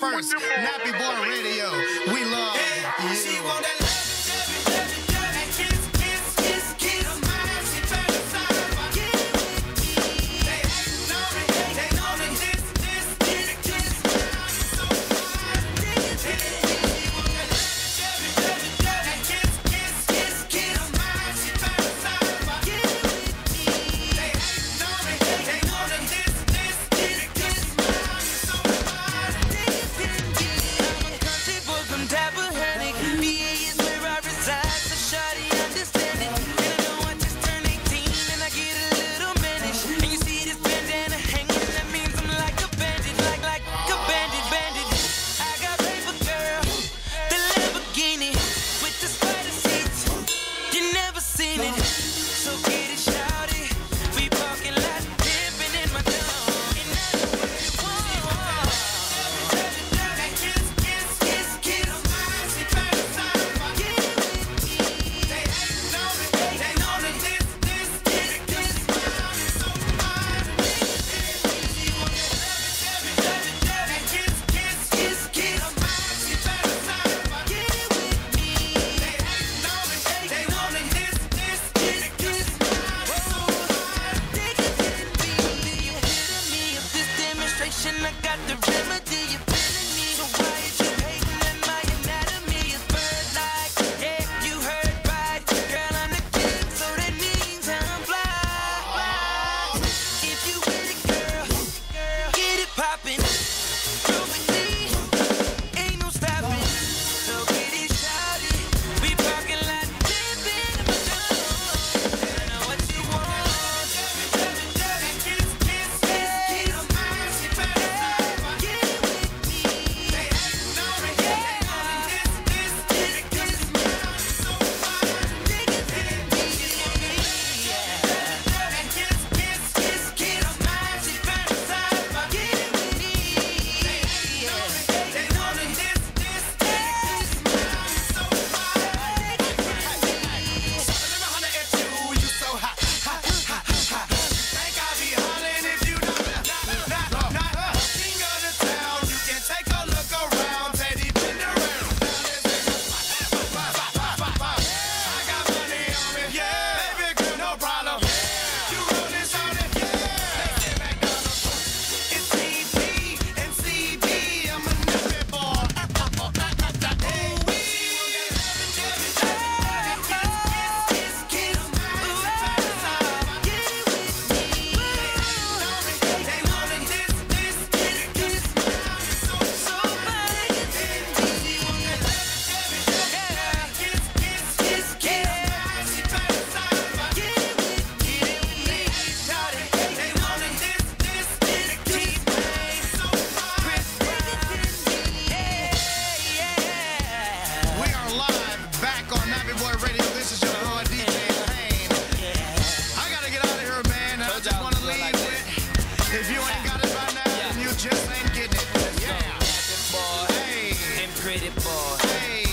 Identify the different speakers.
Speaker 1: first. Nappy Boy Radio. We love you.
Speaker 2: She want that love, that kiss, kiss, kiss, kiss. She fantasize about getting with me. They hating on me, they know me. This, kiss. So fine, she want that love, that kiss, kiss, kiss, kiss. She fantasize about getting with me. They hating on me, they know me. This, kiss, so fine, I'm a country boy from Tappahannock. VA is where I reside, so shawty understand it. And I know I just turned 18 and I get a little mannish. And you see this bandana hanging, that means I'm like a bandit, like a bandit. I got paper girl, the Lamborghini with the spider seats. You never seen it, so get it shawty. We parking lot, dipping in my dome. And I know what you want. That kiss, kiss, kiss, kiss. She fantasize about getting with me. They hating on me, they know me. This, kiss, so fine. She want that kiss, kiss, kiss, kiss. She fantasize about getting with me. They hating on me, they know me. This, kiss, so fine. You hitting me of this demonstration, I got the remedy. You feeling me, so why is you hating that my anatomy is bird-like? Yeah, you heard right, girl, I'm the king, so that means I'm fly. If you with it, girl, get it poppin'. Groove with me, ain't no stopping. So get it shawty, we parking lot, dipping in my dome. I know what you want. That kiss, kiss, kiss. She fantasize about getting with me. They hating on me, they know me. This, kiss, so fine. That kiss, kiss, kiss. She fantasize about getting with me. They hating on me, they know me. This, so fine. Let me holler at you, you so hot. Think I'll be hollering if you not king of the town. You can take a look around, Teddy been around. I got money on me, yeah. Baby girl, no problem. You rollin' on it, yeah. Sit back down. It's CD and CD. I'm a nappy boy. We are live back on Nappy Boy Radio. This is your boy DJ Payne. I gotta get out of here, man. I just want to leave with, if you ain't got it by now, then you just ain't getting it. Yeah.
Speaker 3: Boy
Speaker 1: Hey.
Speaker 3: and pretty boy.
Speaker 1: Hey.